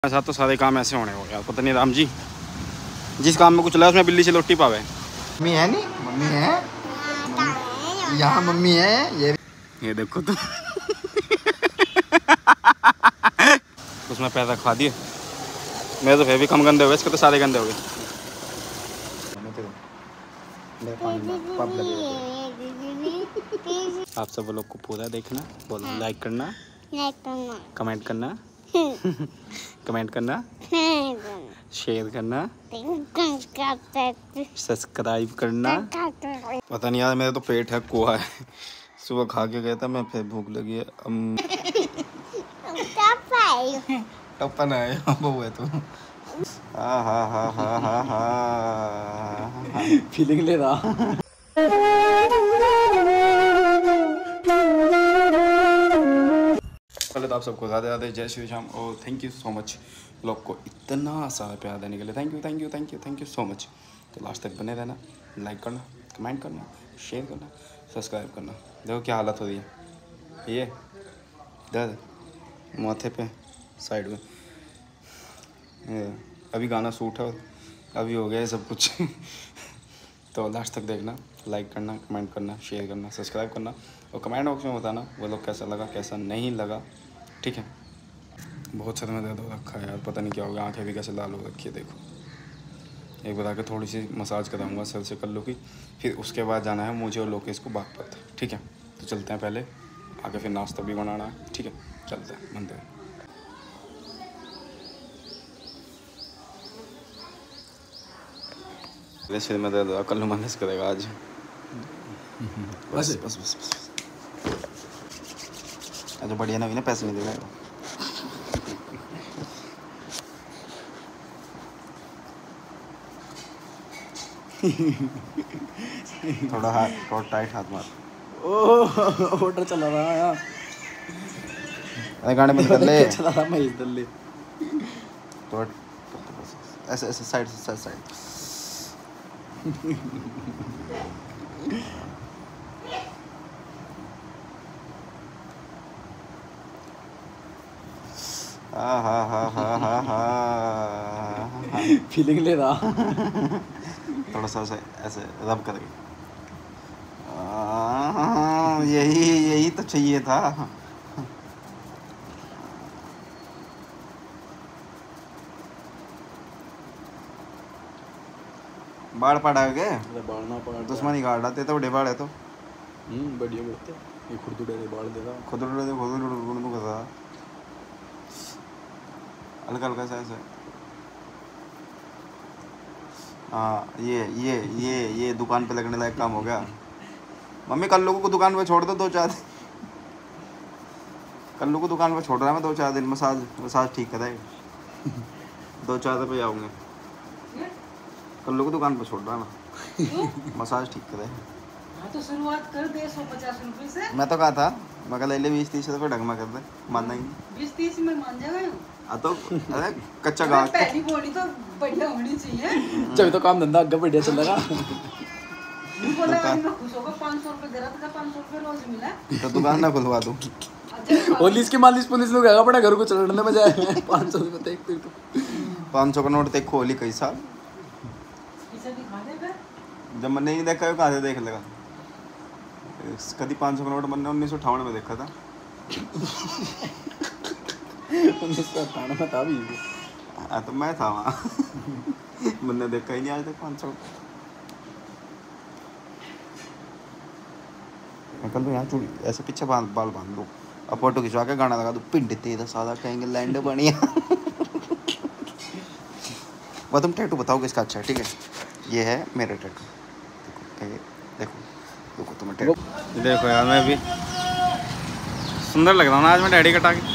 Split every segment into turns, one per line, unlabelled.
ऐसा तो सारे काम ऐसे होने हो यार, पता नहीं राम जी जिस काम में कुछ लगा उसमें बिल्ली से लोटी पावे।
मम्मी है नहीं, मम्मी है यहाँ, मम्मी है
ये देखो तो उसमें पैसा खा दिए। मेरे तो फिर भी कम गंदे हो गए, इसके तो सारे गंदे हो गए। आप सब लोग को पूरा देखना, बोलो लाइक करना, कमेंट करना कमेंट करना, शेयर करना, सब्सक्राइब करना। पता नहीं यार, मेरा तो पेट है कुआ है, सुबह खा के गया था मैं, फिर भूख लगी है। टप्पन है बहु है तो
फीलिंग ले रहा।
पहले तो आप सबको ज़्यादा ज़्यादा जय श्री राम और थैंक यू सो मच लोग को इतना सारा प्यार देने के लिए। Thank you thank you thank you thank you so much. तो लास्ट तक बने रहना, लाइक करना, कमेंट करना, शेयर करना, सब्सक्राइब करना। देखो क्या हालत हो रही है, ये दर्द माथे पे साइड में, अभी गाना शूट है, अभी हो गया है सब कुछ तो लास्ट तक देखना, लाइक करना, कमेंट करना, शेयर करना, सब्सक्राइब करना और कमेंट बॉक्स में बताना वो लोग कैसा लगा कैसा नहीं लगा, ठीक है। बहुत सर में दर्द हो रखा है यार, पता नहीं क्या होगा, आंखें भी कैसे लाल हो रखी है देखो। एक बता के थोड़ी सी मसाज कराऊंगा सर से कल्लू की, फिर उसके बाद जाना है मुझे और लोकेश को बागपत, ठीक है। तो चलते हैं, पहले आगे फिर नाश्ता भी बनाना है, ठीक है। चलते हैं मंदिर। सिर में दर्द हो, कल्लू मालिश करेगा आज। बस बस बस बस अच्छा बढ़िया ना हुई ना, पैसे नहीं देगा थोड़ा हाथ, थोड़ा टाइट हाथ मार।
ओह ऑर्डर चला रहा है यार,
अरे गाने बंद कर ले,
चला रहा मैं इधर ले
तो ऐसे ऐसे साइड से साइड
फीलिंग ले रहा।
थोड़ा सा ऐसे रब करके, यही यही तो चाहिए था। बाढ़ पड़ा है क्या?
बाढ़ना पड़ा
दुश्मनी गाड़ रहा तो बड़े बाढ़ है तो
बढ़िया बढ़ते ये खुरदुड़े दे बाढ़ दे रहा,
खुदुड़ कर रहा हल्का हल्का सा ऐसे। हाँ ये दुकान पे लगने लायक काम हो गया। मम्मी कल्लू को दुकान पे छोड़ दो 2-4 दिन, कल्लू को दुकान पे छोड़ रहा है मैं 2-4 दिन, मसाज ठीक कराएगा 2-4 रुपये आऊँगे। कल्लू को दुकान पे छोड़ रहा ना, मसाज ठीक कराएगा।
तो शुरुआत कर दे 150 रुपए से।
मैं तो कहा था मैं ले ले 20-30 रुपये ढंग में कर दे, मानना ही नहीं।
20-30 में मान जाएगा।
तो अरे कच्चा गाँव
पहली बॉडी तो बढ़िया होनी चाहिए,
जब तो काम धंधा आगे बढ़िया चल रहा।
बोला मैं खुश होगा, 500 रुपए दे रहा था, 500 रुपए रोज मिला
तो दुकान ना खुलवा दूँ।
पुलिस की मालिश पुलिस लोग आएगा बड़ा घर को चलने में जाए 500 रुपए देख तेरे को
500 का नोट देख खोली कई साल,
इसे दिखा दे फिर।
जब मैंने नहीं देखा कहाँ से देख लगा। कभी 500 का नोट मैंने 1958 में देखा था।
1958 में था भी।
हाँ तो मैं था वहाँ मैंने देखा ही नहीं आज तक 500। कल तो यहाँ चूड़ी ऐसे पीछे बाल बांध दो और फोटो खिंचवा के गाना लगा दो, पिंड तेरा सादा कहेंगे लैंड बढ़िया। वह तुम टैटू बताओ किसका अच्छा है, ठीक है। ये है मेरा टैटू, देखो देखो तुम्हें टैटू देखो यार, मैं भी सुंदर लग रहा हूँ ना आज मैं डैडी कटा के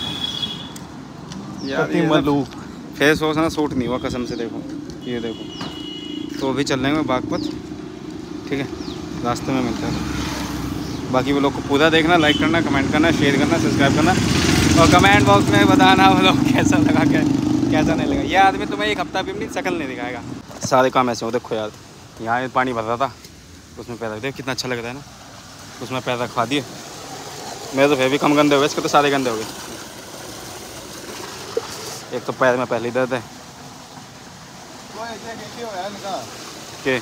यार। फेस वॉश ना सूट नहीं हुआ कसम से, देखो ये देखो। तो अभी चल रहे हैं बागपत, ठीक है, रास्ते में मिलता है। बाकी वो लोग को पूरा देखना, लाइक करना, कमेंट करना, शेयर करना, सब्सक्राइब करना और कमेंट बॉक्स में बताना वो लोग कैसा लगा कैसा नहीं लगा। ये आदमी तुम्हें एक हफ्ता भी अपनी शक्ल नहीं दिखाएगा। सारे काम ऐसे हो, देखो यार यहाँ पानी भर रहा था, उसमें पैर रख दिया, कितना अच्छा लग रहा है ना, उसमें पैर रखवा दिए। मेरे तो फिर भी कम गंदे हो गए, इसके तो सारे गंदे हो गए। एक तो पैर में पहले दर्द है के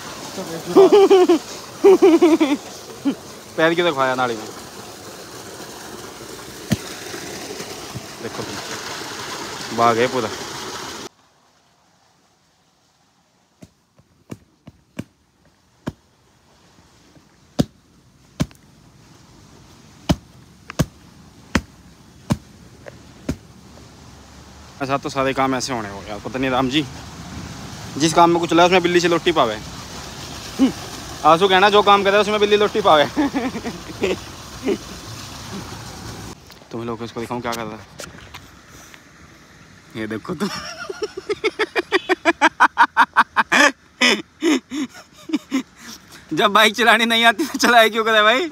पैर क्यों दिखाया नाड़ी में देखो भाग है पूरा। ऐसा तो सारे काम ऐसे होने हो यार, पता नहीं राम जी जिस काम में कुछ चला उसमें बिल्ली से लोटी पावे। आंसू कहना जो काम करे उसमें बिल्ली लोटी पावे। तुम्हें लोग इसको दिखाऊं क्या कर रहा है, ये देखो तुम। जब बाइक चलानी नहीं आती तो चलाए क्यों करे भाई।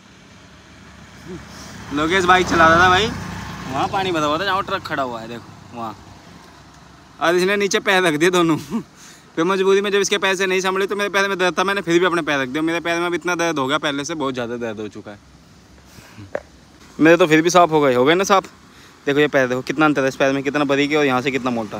लोकेश बाइक चला रहा था भाई, वहाँ पानी भरा हुआ था जहाँ ट्रक खड़ा हुआ है देखो वहाँ, और इसने नीचे पैर रख दिए दोनों। फिर मजबूरी में जब इसके पैर से नहीं संभले तो मेरे पैर में दर्द था, मैंने फिर भी अपने पैर रख दिया। मेरे पैर में अब इतना दर्द हो गया पहले से, बहुत ज़्यादा दर्द हो चुका है मेरे, तो फिर भी साफ हो गए ना साफ। देखो ये पैर देखो कितना अंतर है, इस पैर में कितना बारीक है और यहाँ से कितना मोटा।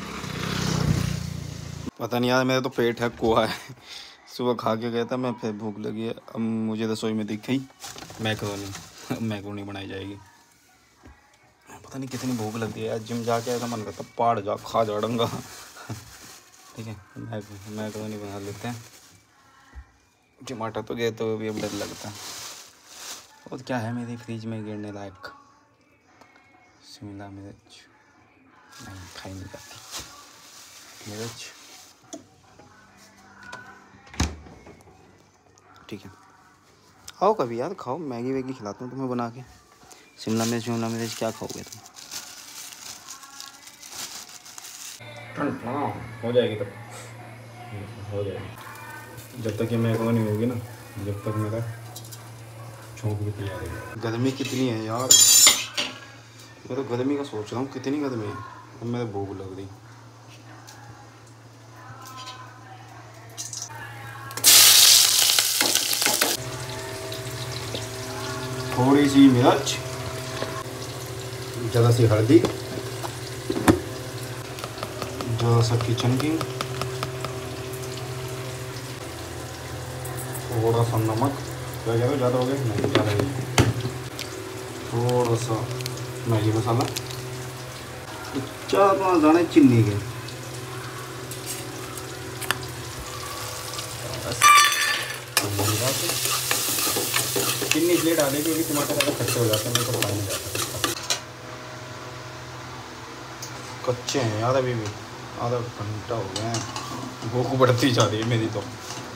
पता नहीं यार मेरा तो पेट है कुआ है। सुबह खा के गया था मैं, फिर भूख लगी है। अब मुझे रसोई में दिख गई मैक्रोनी बनाई जाएगी। पता नहीं कितनी भूख लगती है यार, जिम जाके ऐसा मन करता पहाड़ जा खा जा डंगा। ठीक है मैक्रोनी बना लेते हैं। टमाटर तो गए तो भी अब डर लगता है। और क्या है मेरी फ्रिज में गिरने लायक, शिमला मिर्च नहीं खाई नहीं जाती मिर्च। ठीक है आओ कभी यार खाओ, मैगी वैगी खिलाता हूँ तुम्हें बना के। शिमला मिर्च क्या खाओगे तुम। हो जाएगी तब हो जाएगी, जब तक ये मैक्रोनी नहीं होगी ना जब तक मेरा छोंक भी तैयार है। गर्मी कितनी है यार, मैं तो गर्मी का सोच रहा हूँ कितनी गर्मी है। अब मेरे भूख लग रही। थोड़ी सी मिर्च, ज़रा सी हल्दी, ज़रा सा किचन किंग, थोड़ा सा नमक, क्या कह रहे हो ज़्यादा हो गया नहीं ज़्यादा है, थोड़ा सा मैगी मसाला, 4-5 दाने चीनी के, चीनी इसलिए डालें क्योंकि टमाटर ज़्यादा खट्टे हो जाते हैं, मेरे को खाया नहीं जाता। कच्चे हैं यार अभी भी, आधा घंटा हो गया है, भूख बढ़ती जा रही है मेरी तो।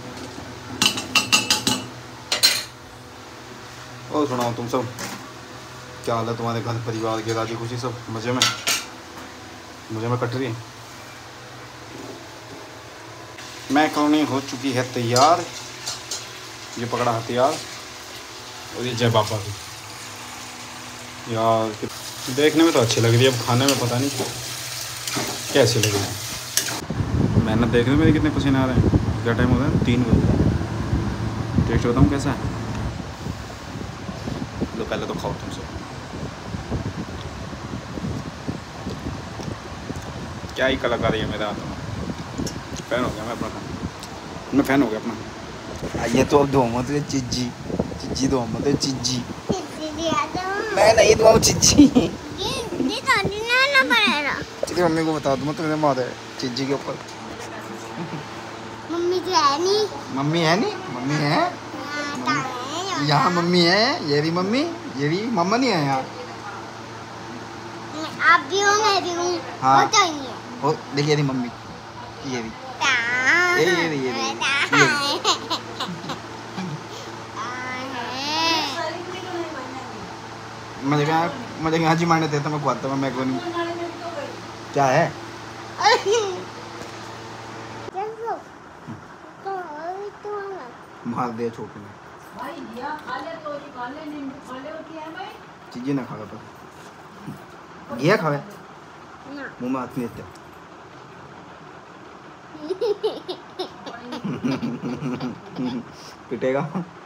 और सुनाओ तुम सब, क्या हाल है तुम्हारे घर परिवार के, राजी खुशी सब मज़े में कट रही है। मैक्रोनी हो चुकी है तैयार, ये पकड़ा हथियार और ये जय बाबा की। यार देखने में तो अच्छी लग रही है, अब खाने में पता नहीं कैसी लग रही है। मेहनत देखने में कितने पसीने आ रहे हैं। क्या टाइम हो रहा है 3 बजे। टेस्ट होता हूँ कैसा है, तो पहले तो खाओ तुम सब। क्या ही कलाकारी है मेरे हाथों में, फ़ैन हो गया मैं फ़ैन हो गया अपना। ये तो अब दो मत चिज्जी दो मत चिज्जी, मैं नहीं दूँ चिज्जी। चलिए मम्मी को बता दूँ तुम्हें मार है चिज्जी के ऊपर।
मम्मी तो है नहीं,
मम्मी है यहाँ, मम्मी है, ये भी मम्मी, ये भी मम्मा नहीं है यहाँ।
आप भी हो मैं भी हूँ।
हाँ
वो तो नहीं है।
ओ देखिए ये मम्मी, ये भी मुझे यहाँ जी मारने देता मैं खुआता मैं मैक्रोनी। क्या है मार दे छोटे में चीजें ना खागा तो ये खावे मुँह में हाथ नहीं देते। पिटेगा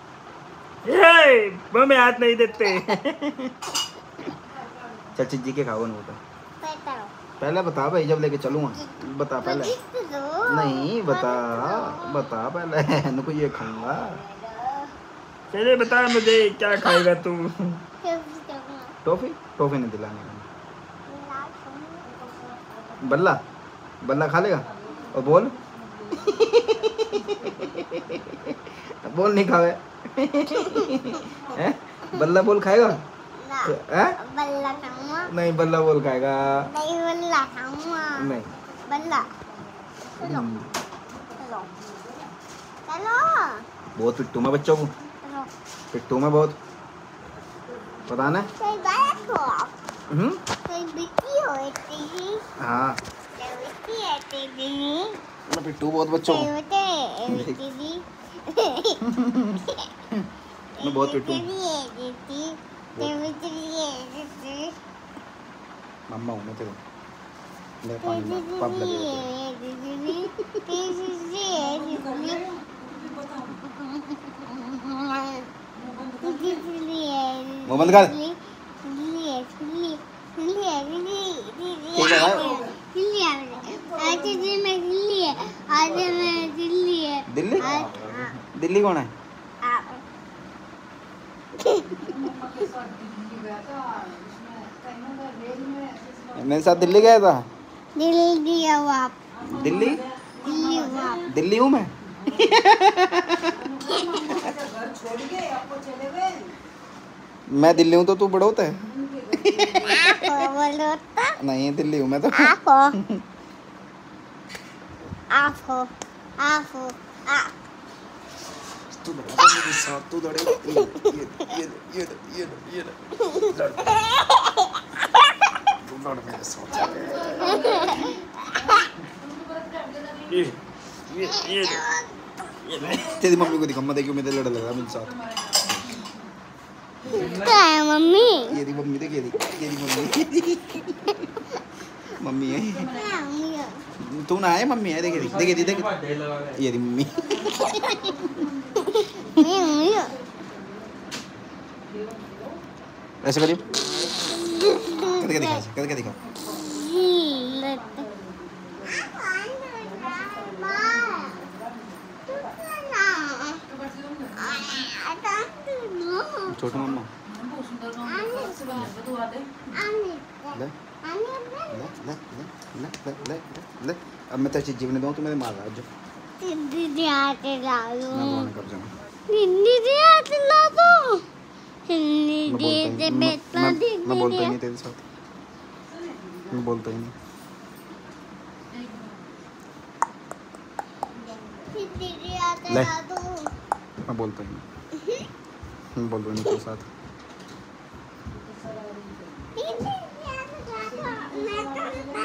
मुँह में हाथ नहीं देते। चल चिज्जी के खाओ ना, पहले बता भाई, जब लेके चलूँगा बता पहले। नहीं बता, बता पहले। इनको ये खाऊंगा। पहले बता मुझे क्या खाएगा तू। टॉफी? टॉफी नहीं दिलाने का। बल्ला? बल्ला खा लेगा? और बोल। बोल नहीं खावे। बल्ला बोल खाएगा?
बल्ला खाऊंगा।
नहीं बल्ला बोल खाएगा।
नहीं बल्ला खाऊंगा।
नहीं
बल्ला। चलो चलो चलो
बहुत पिट्टू में बच्चों को,
चलो।
पिट्टू में बहुत पता ना।
कोई बात हो आप? कोई बिट्टी होती है?
हाँ
कोई बिट्टी होती है?
मैं पिट्टू बहुत बच्चों
कोई
को।
होते बिट्टी जी?
मैं बहुत पिट्टू। मम्मा हूँ मैं तेरे। मेरे पानी में पाप लगे होते हैं। मुंह बंद कर। दिल्ली? दिल्ली कौन है? मेरे साथ दिल्ली गया था।
दिल्ली आओ आप।
दिल्ली?
दिल्ली आओ आप।
दिल्ली हूँ मैं। मैं दिल्ली हूँ तो तू बड़ोत है।
आप बोलो तो।
नहीं दिल्ली हूँ मैं तो।
आप हो। आप हो। आप हो। आप।
तू लड़ेगा मेरे साथ, तू लड़ेगा। ये लड़। तू लड़ मेरे साथ। ये तेरी मम्मी को दिखा, मैं देखियो मेरे लड़ लगा मेरे साथ।
क्या है मम्मी?
ये दी मम्मी, देख ये दी मम्मी। मम्मी है।
क्या मम्मी?
तू ना है मम्मी है, देख ये दी मम्मी।
मम्मी
ऐसे करिए। करके दिखा, करके दिखा। छोटू मम्मा ले ले। अब मैं तेरी चीज जीवने दूँ, तू मेरे मार रहा है।
दीदी आते ला दो।
मैं दोनों कर जाऊँ।
दीदी आते ला दो।
मैं
दीदी बेटा
मैं बोलता ही नहीं तेरे साथ। मैं बोलता ही नहीं।
दीदी आते
ले।
ला दो।
मैं बोलता ही नहीं। मैं बोल रहा नहीं तेरे साथ।
दीदी आते ला दो। मैं तो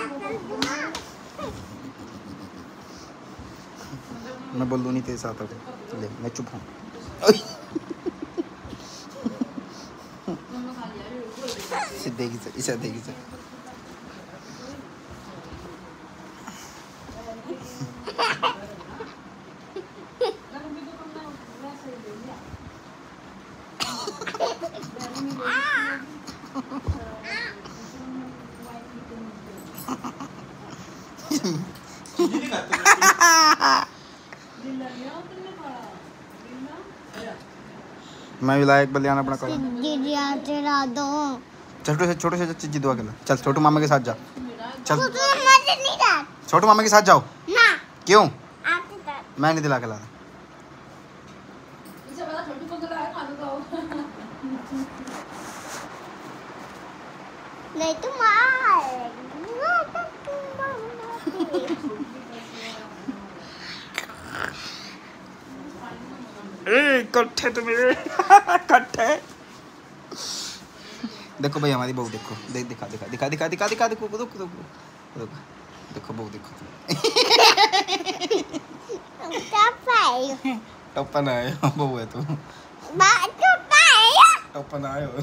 मैं बोल दूँ नहीं तेरे साथ। अब ले मैं चुप हूँ। देगी सर, इसे देगी सर। मैं भी लायक बलियाना अपना करूँ।
दीदी आते ला दो।
छोटे से चीज दुआ खेला। चल छोटू मामा के साथ जा। चल
तो मजे नहीं रहा
छोटू मामा के साथ जाओ।
ना।
क्यों?
आते थे।
मैं नहीं दिला के ला रहा।
नहीं तुम आए।
कट्ठे तो मेरे कट्ठे। देखो भाई हमारी बहू देखो, देख दिखा दिखा दिखा दिखा दिखा दिखा देखो देखो देखो बहू देखो। टप्पन आए बहू है तू। टप्पन आए हो।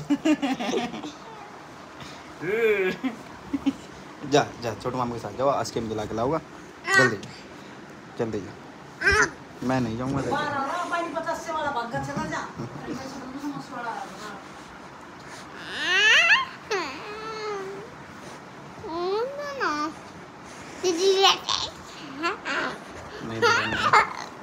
जा जा छोटू मामा के साथ जाओ, आइसक्रीम दिला के लाऊंगा। जल्दी जल्दी जा। मैं नहीं जाऊँगा। नहीं दिखाऊंगा।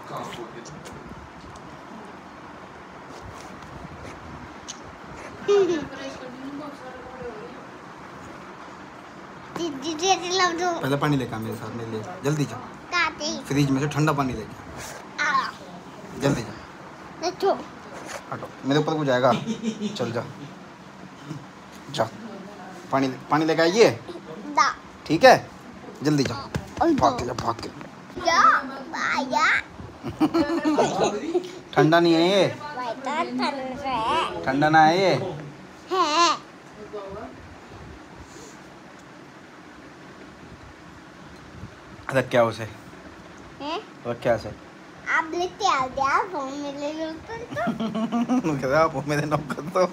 पहले पानी लेकर आ मेरे साथ में, ले जल्दी जा। फ्रिज में से ठंडा पानी लेके जल्दी जा। हटो, मेरे ऊपर कुछ जाएगा। चल जा जा, पानी लेके आइए। ठीक है, जल्दी जा, भाग के जा, भाग के। ठंडा नहीं है ये, ठंडा ना है ये। रख क्या उसे, रख क्या उसे।
आप लेते आ गया फोन में ले लो तो
कह रहा आप मेरे नौकर तो।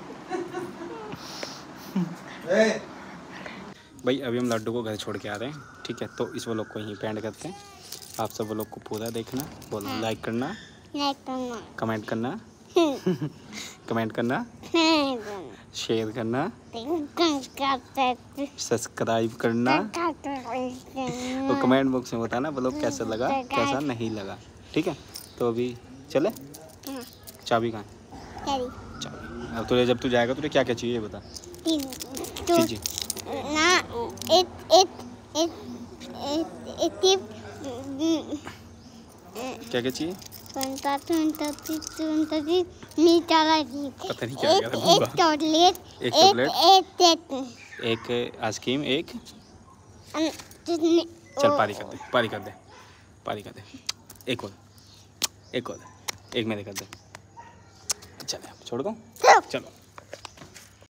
भाई अभी हम लड्डू को घर छोड़ के आ रहे हैं, ठीक है। तो इस व्लॉग को यहीं पे एंड करते हैं। आप सब व्लॉग को पूरा देखना, बोलो लाइक करना, कमेंट करना, कमेंट करना, शेयर करना, सब्सक्राइब करना और कमेंट बॉक्स में बताना व्लॉग कैसा लगा कैसा नहीं लगा, ठीक है। तो अभी चले, चाबी कहाँ है? चाबी अब तुझे, जब तू जाएगा तुझे क्या क्या चाहिए बता। जी
ना
क्या क्या चाहिए? पता नहीं क्या
एक चॉकलेट,
एक आइसक्रीम, एक चल पारी कर दे, पारी कर दे, पारी कर दे। एक और, एक और, एक मेरे कर दे। चल छोड़ दो, चलो।